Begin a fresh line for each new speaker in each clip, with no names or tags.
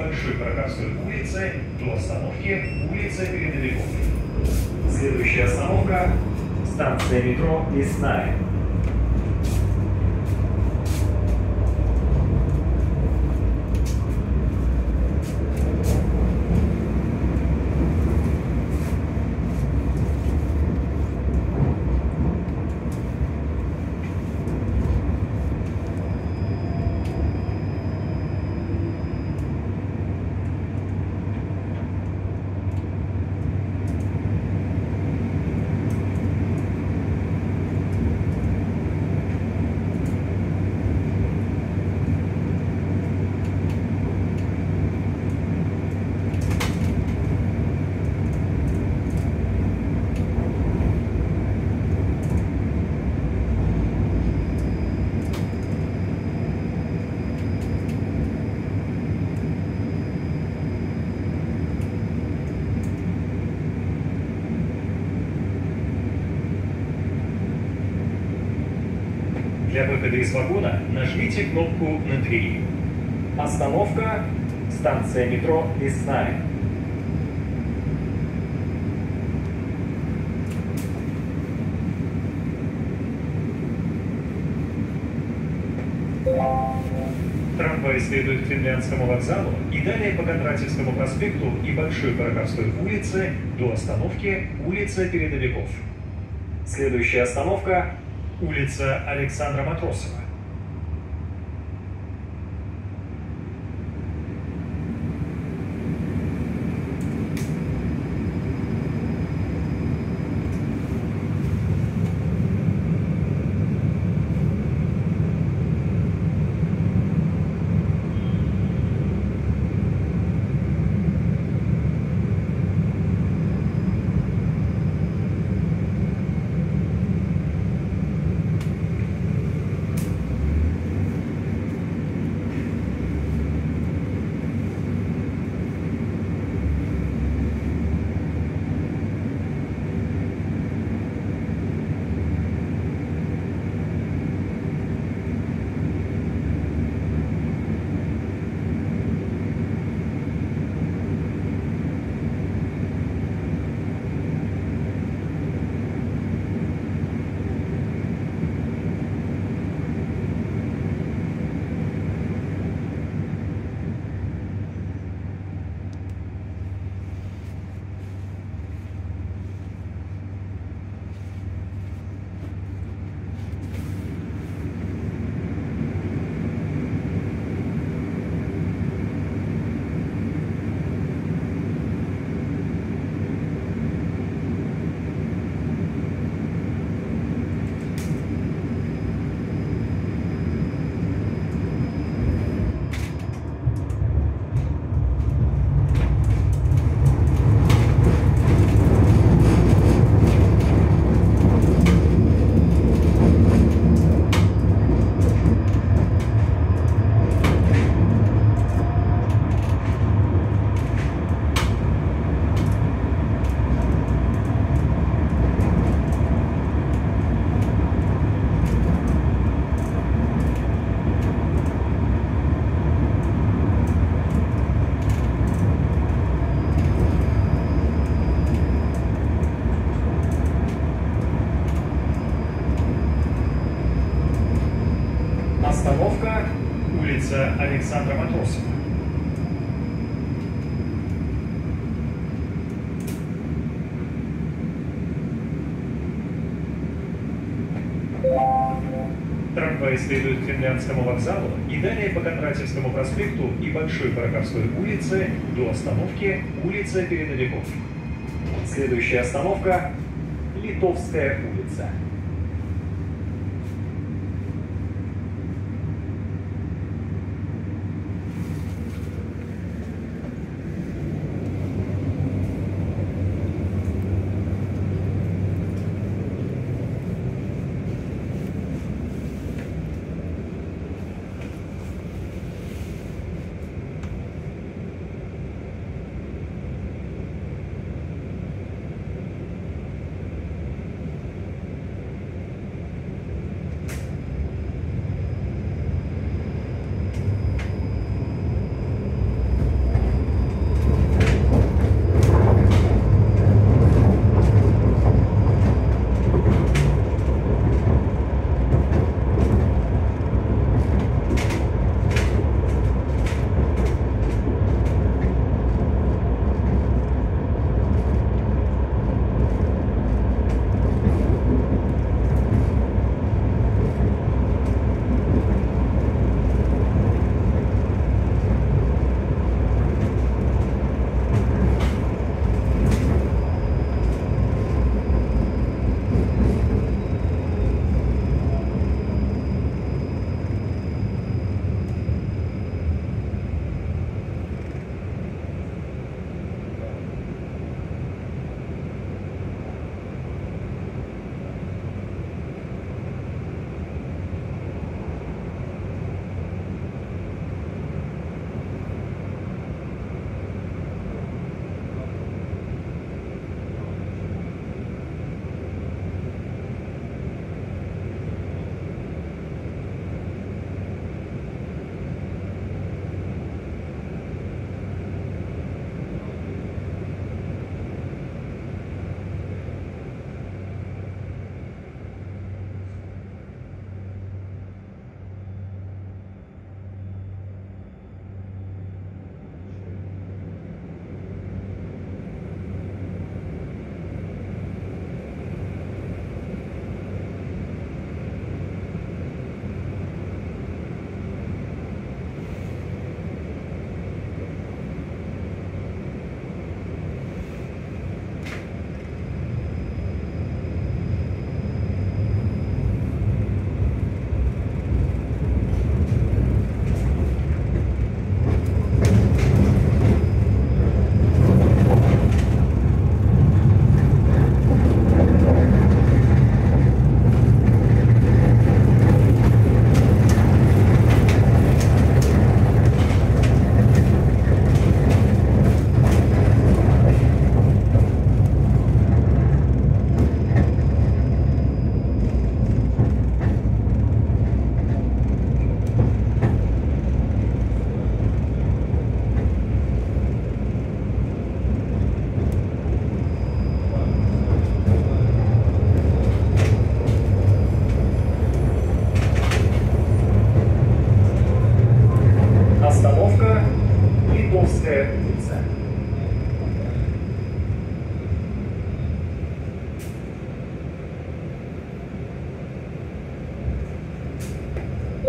Большой Прокопской улицы до остановки улица Передовиков. Следующая остановка – станция метро Лесная. Для выхода из вагона нажмите кнопку на двери. Остановка – станция метро Лесная. Трамвай следует к Финляндскому вокзалу и далее по Кондратьевскому проспекту и Большой Прокопской улице до остановки улица Передовиков. Следующая остановка – улица Александра Матросова. Остановка – улица Александра Матросова. Трамвай следует к Финляндскому вокзалу и далее по Кондратьевскому проспекту и Большой Прокопской улице до остановки улица Передовиков. Следующая остановка – Литовская улица.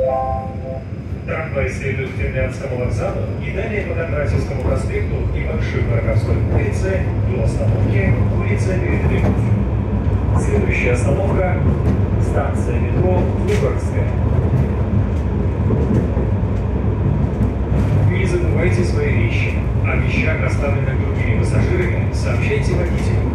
Трамвай следует к Финляндскому вокзалу и далее по Кондратьевскому проспекту и Большой Параковской улице до остановки улица Передовиков. Следующая остановка – станция метро Выборгская. Не забывайте свои вещи. О вещах, оставленных другими пассажирами, сообщайте водителю.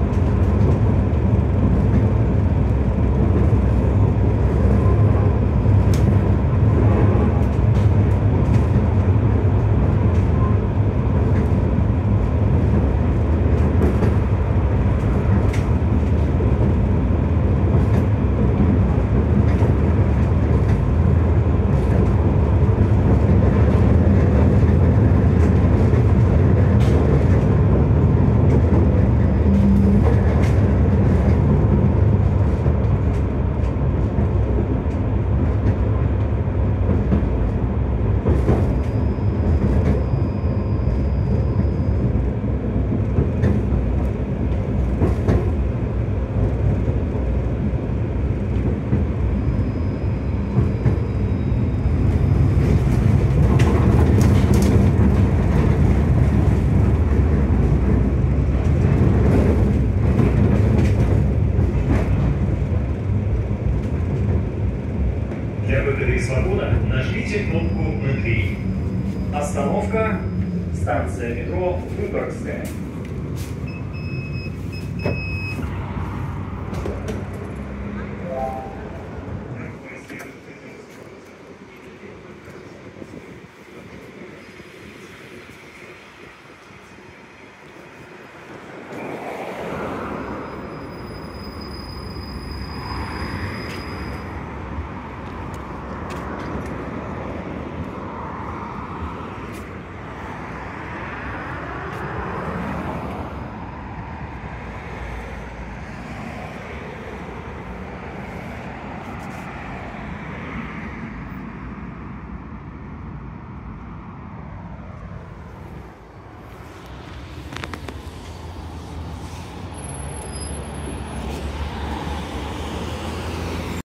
Для выхода из вагона нажмите кнопку «Внутри». Остановка – станция метро Выборгская.